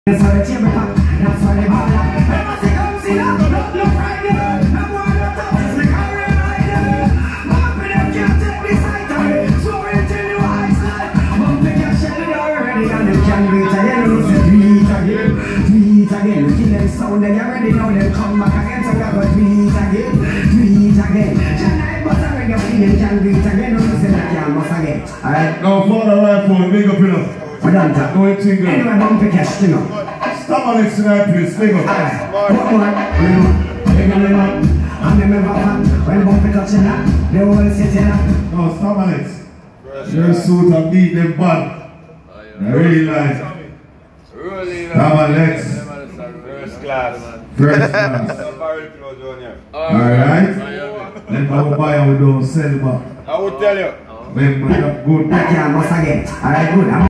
That's why they ball up. Never see come see that. Look right there. I'm one of the toughest. The career right there. Bumping them can't take me sight of it. Soaring till you eyes like. Bumping your shell already. And them can't do it again. We say tweet again. Tweet again. We kill them sound. They already know them come back again. So we go tweet again. Tweet again. Tonight but I reggae feeling can't do it again. We say that can't bust again. Alright. Now for the rifle, big up enough. We're done that. No thing. Anyway, bump it cash, you know. Stop on it tonight, please. Big up. What more? I'm never fun. When bump it touching that, they all sit in that. No, stop on it. Your suit and beat them bad. I really like. Stop on it. First class. First class. Alright? Then I buy and we don't sell back. I will tell you. Then we have good. That can't bust again. Alright, good.